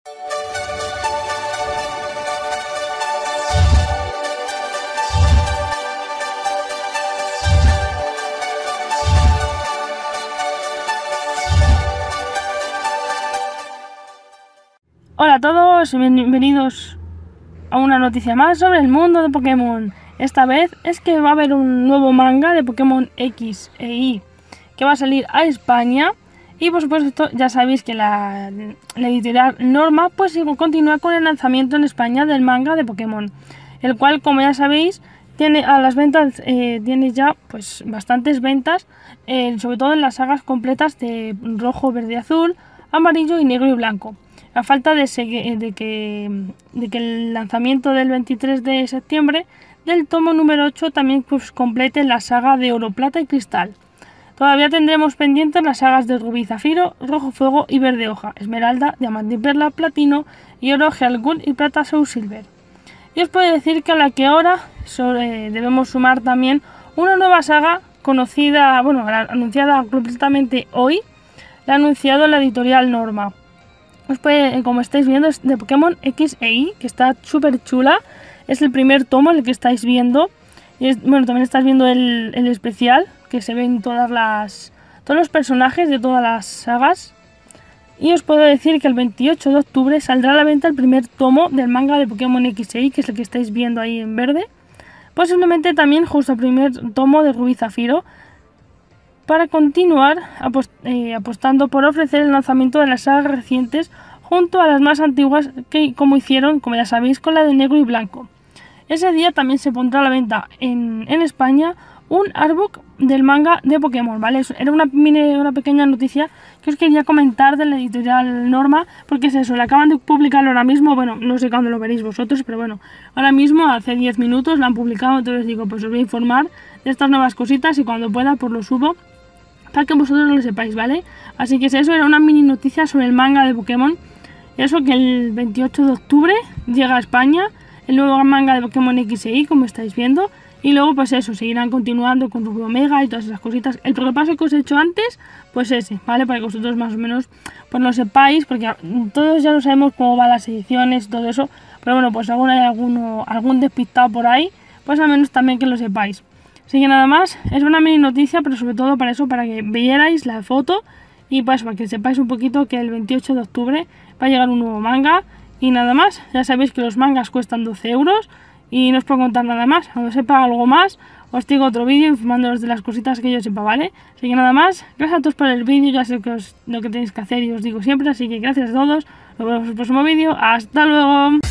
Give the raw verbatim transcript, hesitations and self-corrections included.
Hola a todos y bienvenidos a una noticia más sobre el mundo de Pokémon. Esta vez es que va a haber un nuevo manga de Pokémon X e Y que va a salir a España, y por supuesto ya sabéis que la, la editorial Norma pues continúa con el lanzamiento en España del manga de Pokémon, el cual, como ya sabéis, tiene a las ventas eh, tiene ya pues bastantes ventas, eh, sobre todo en las sagas completas de rojo, verde, azul, amarillo y negro y blanco. A falta de, de, que, de que el lanzamiento del veintitrés de septiembre del tomo número ocho también pues, complete la saga de Oro, Plata y Cristal. Todavía tendremos pendientes las sagas de Rubí, Zafiro, Rojo Fuego y Verde Hoja, Esmeralda, Diamante y Perla, Platino y Oro, Heart Gold y Plata Soul Silver. Y os puedo decir que a la que ahora sobre, debemos sumar también una nueva saga conocida, bueno, anunciada completamente hoy, la ha anunciado la editorial Norma. Pues, pues, como estáis viendo, es de Pokémon X e Y, que está súper chula. Es el primer tomo el que estáis viendo. Y es, bueno, también estáis viendo el, el especial, que se ven todas las, todos los personajes de todas las sagas. Y os puedo decir que el veintiocho de octubre saldrá a la venta el primer tomo del manga de Pokémon X e Y, que es el que estáis viendo ahí en verde. Posiblemente también justo el primer tomo de Rubí Zafiro, para continuar apost eh, apostando por ofrecer el lanzamiento de las sagas recientes junto a las más antiguas, que como hicieron, como ya sabéis, con la de negro y blanco. Ese día también se pondrá a la venta en, en España un artbook del manga de Pokémon, ¿vale? Era una, una pequeña noticia que os quería comentar de la editorial Norma, porque es eso, la acaban de publicar ahora mismo. Bueno, no sé cuándo lo veréis vosotros, pero bueno, ahora mismo, hace diez minutos, la han publicado. Entonces digo, pues os voy a informar de estas nuevas cositas y cuando pueda pues lo subo, para que vosotros lo sepáis, ¿vale? Así que eso era una mini noticia sobre el manga de Pokémon. Eso, que el veintiocho de octubre llega a España el nuevo manga de Pokémon X e Y, como estáis viendo. Y luego pues eso, seguirán continuando con Rubí Omega y todas esas cositas. El repaso que os he hecho antes, pues ese, ¿vale? Para que vosotros más o menos pues lo sepáis, porque todos ya lo sabemos cómo van las ediciones y todo eso. Pero bueno, pues aún hay alguno, algún despistado por ahí, pues al menos también que lo sepáis. Así que nada más, es una mini noticia, pero sobre todo para eso, para que vierais la foto y pues para que sepáis un poquito que el veintiocho de octubre va a llegar un nuevo manga. Y nada más, ya sabéis que los mangas cuestan doce euros y no os puedo contar nada más. Cuando sepa algo más, os digo otro vídeo informándoos de las cositas que yo sepa, ¿vale? Así que nada más, gracias a todos por el vídeo, ya sé que os, lo que tenéis que hacer y os digo siempre, así que gracias a todos, nos vemos en el próximo vídeo, ¡hasta luego!